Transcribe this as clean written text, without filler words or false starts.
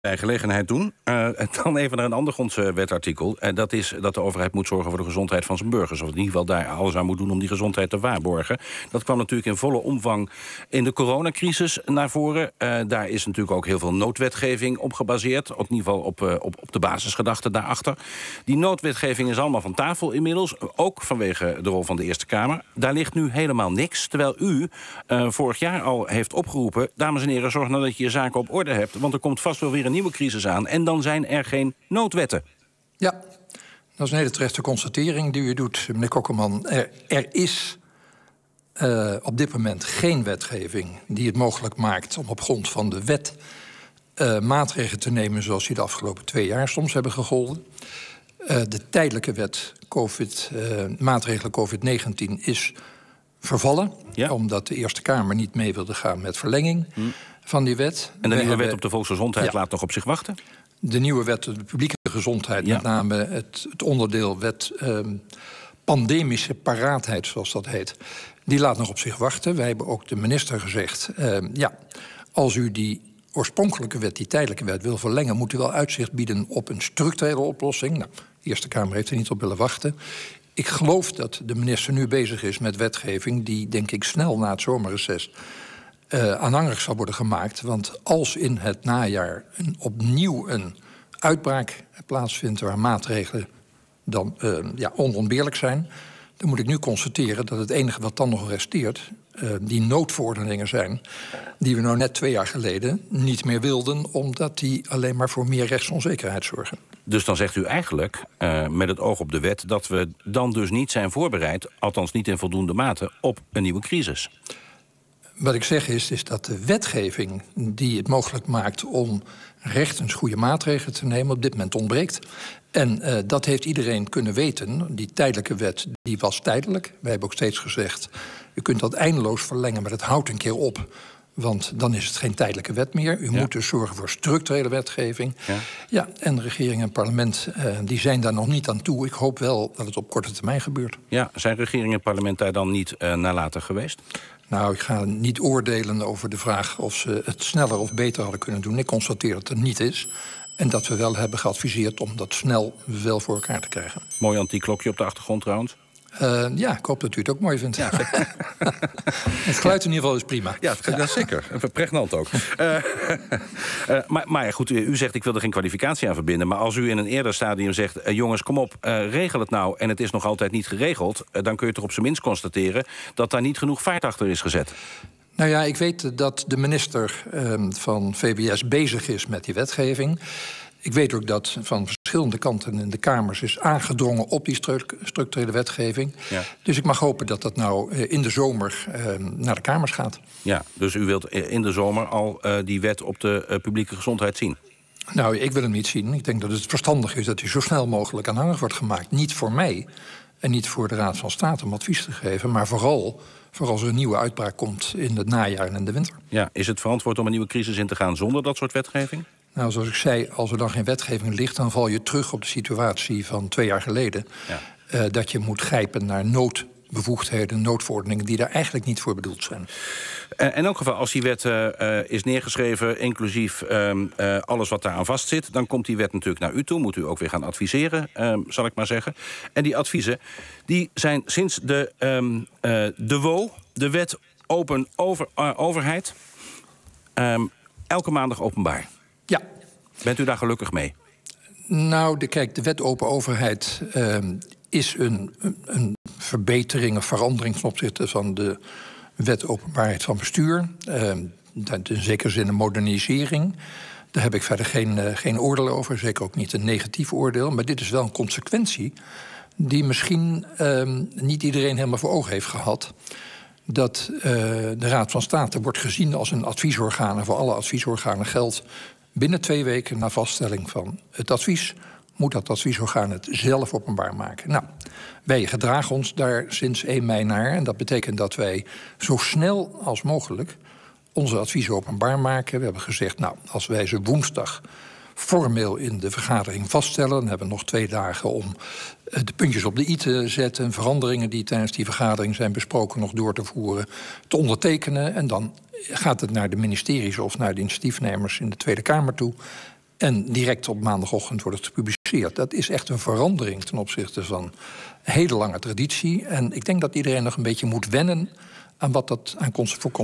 bij gelegenheid doen. Dan even naar een ander grondwetartikel. Dat is dat de overheid moet zorgen voor de gezondheid van zijn burgers. Of in ieder geval daar alles aan moet doen om die gezondheid te waarborgen. Dat kwam natuurlijk in volle omvang in de coronacrisis naar voren. Daar is natuurlijk ook heel veel noodwetgeving op gebaseerd. In ieder geval op de basisgedachte daarachter. Die noodwetgeving is allemaal van tafel inmiddels. Ook vanwege de rol van de Eerste Kamer. Daar ligt nu helemaal niks. Terwijl u vorig jaar al heeft opgeroepen... dames en heren, zorg nou dat je je zaken op orde hebt. Want er komt vast wel weer een nieuwe crisis aan. En dan zijn er geen noodwetten. Ja, dat is een hele terechte constatering die u doet, meneer Kokkelman. Er is op dit moment geen wetgeving die het mogelijk maakt... om op grond van de wet maatregelen te nemen... zoals die de afgelopen 2 jaar soms hebben gegolden. De tijdelijke wet maatregelen COVID-19 is vervallen... Ja. Omdat de Eerste Kamer niet mee wilde gaan met verlenging van die wet. En de nieuwe wet op de volksgezondheid laat nog op zich wachten? De nieuwe wet op de publieke gezondheid, met name het onderdeel wet pandemische paraatheid, zoals dat heet, die laat nog op zich wachten. Wij hebben ook de minister gezegd, als u die oorspronkelijke wet, die tijdelijke wet, wil verlengen, moet u wel uitzicht bieden op een structurele oplossing. Nou, de Eerste Kamer heeft er niet op willen wachten. Ik geloof dat de minister nu bezig is met wetgeving die, denk ik, snel na het zomerreces aanhangig zal worden gemaakt. Want als in het najaar opnieuw een uitbraak plaatsvindt waar maatregelen dan onontbeerlijk zijn, dan moet ik nu constateren dat het enige wat dan nog resteert die noodverordeningen zijn die we nou net 2 jaar geleden niet meer wilden, omdat die alleen maar voor meer rechtsonzekerheid zorgen. Dus dan zegt u eigenlijk, met het oog op de wet, dat we dan dus niet zijn voorbereid, althans niet in voldoende mate, op een nieuwe crisis. Wat ik zeg is dat de wetgeving die het mogelijk maakt om rechtens goede maatregelen te nemen op dit moment ontbreekt. En dat heeft iedereen kunnen weten. Die tijdelijke wet die was tijdelijk. Wij hebben ook steeds gezegd, u kunt dat eindeloos verlengen, maar het houdt een keer op. Want dan is het geen tijdelijke wet meer. U moet dus zorgen voor structurele wetgeving. Ja, en de regering en parlement die zijn daar nog niet aan toe. Ik hoop wel dat het op korte termijn gebeurt. Ja, zijn regering en parlement daar dan niet nalatig geweest? Nou, ik ga niet oordelen over de vraag of ze het sneller of beter hadden kunnen doen. Ik constateer dat het er niet is. En dat we wel hebben geadviseerd om dat snel wel voor elkaar te krijgen. Mooi antiekklokje op de achtergrond trouwens. Ik hoop dat u het ook mooi vindt. Ja. Het geluid in ieder geval is prima. Ja, dat is zeker. Pregnant ook. Maar goed, u zegt ik wil er geen kwalificatie aan verbinden. Maar als u in een eerder stadium zegt, jongens, kom op, regel het nou. En het is nog altijd niet geregeld. Dan kun je toch op zijn minst constateren dat daar niet genoeg vaart achter is gezet. Nou ja, ik weet dat de minister van VWS bezig is met die wetgeving. Ik weet ook dat van verschillende kanten in de Kamers is aangedrongen op die structurele wetgeving. Ja. Dus ik mag hopen dat dat nou in de zomer naar de Kamers gaat. Ja, dus u wilt in de zomer al die wet op de publieke gezondheid zien? Nou, ik wil hem niet zien. Ik denk dat het verstandig is dat hij zo snel mogelijk aanhangig wordt gemaakt. Niet voor mij en niet voor de Raad van State om advies te geven, maar vooral voor als er een nieuwe uitbraak komt in het najaar en in de winter. Ja, is het verantwoord om een nieuwe crisis in te gaan zonder dat soort wetgeving? Nou, zoals ik zei, als er dan geen wetgeving ligt, dan val je terug op de situatie van 2 jaar geleden. Ja. Dat je moet grijpen naar noodbevoegdheden, noodverordeningen die daar eigenlijk niet voor bedoeld zijn. In elk geval, als die wet is neergeschreven, inclusief alles wat daaraan vastzit, dan komt die wet natuurlijk naar u toe. Moet u ook weer gaan adviseren, zal ik maar zeggen. En die adviezen die zijn sinds de WO, de wet open overheid, elke maandag openbaar. Ja. Bent u daar gelukkig mee? Nou, kijk, de wet open overheid is een verbetering of verandering ten opzichte van de wet openbaarheid van bestuur. In zekere zin een modernisering. Daar heb ik verder geen oordeel over, zeker ook niet een negatief oordeel. Maar dit is wel een consequentie die misschien niet iedereen helemaal voor ogen heeft gehad. Dat de Raad van State wordt gezien als een adviesorgaan. En voor alle adviesorganen geldt binnen 2 weken na vaststelling van het advies moet dat adviesorgaan het zelf openbaar maken. Nou, wij gedragen ons daar sinds 1 mei naar. En dat betekent dat wij zo snel als mogelijk onze adviezen openbaar maken. We hebben gezegd, nou, als wij ze woensdag formeel in de vergadering vaststellen, dan hebben we nog 2 dagen om de puntjes op de i te zetten, veranderingen die tijdens die vergadering zijn besproken nog door te voeren, te ondertekenen. En dan gaat het naar de ministeries of naar de initiatiefnemers in de Tweede Kamer toe. En direct op maandagochtend wordt het gepubliceerd. Dat is echt een verandering ten opzichte van een hele lange traditie. En ik denk dat iedereen nog een beetje moet wennen aan wat dat aan voor